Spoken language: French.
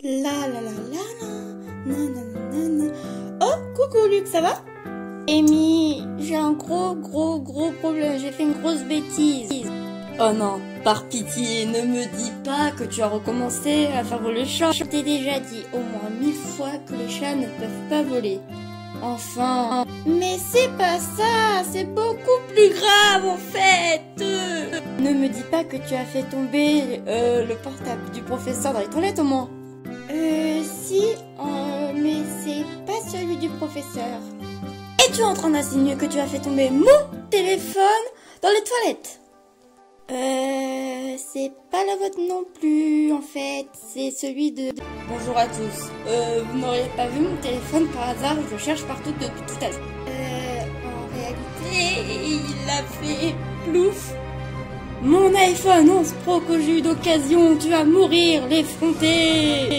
La la la la la, na na na na na. Oh, coucou Luc, ça va? Amy, j'ai un gros problème, j'ai fait une grosse bêtise. Oh non, par pitié, ne me dis pas que tu as recommencé à faire voler le chat. Je t'ai déjà dit au moins 1000 fois que les chats ne peuvent pas voler. Enfin. Mais c'est pas ça, c'est beaucoup plus grave en fait. Ne me dis pas que tu as fait tomber le portable du professeur dans les toilettes au moins. Si, mais c'est pas celui du professeur. Es-tu en train d'insinuer que tu as fait tomber mon téléphone dans les toilettes? C'est pas la vôtre non plus, en fait, c'est celui de... Bonjour à tous, vous n'auriez pas vu mon téléphone par hasard, je le cherche partout depuis tout à l'heure. En réalité, il a fait plouf. Mon iPhone 11 Pro que j'ai eu d'occasion, tu vas mourir l'effronté.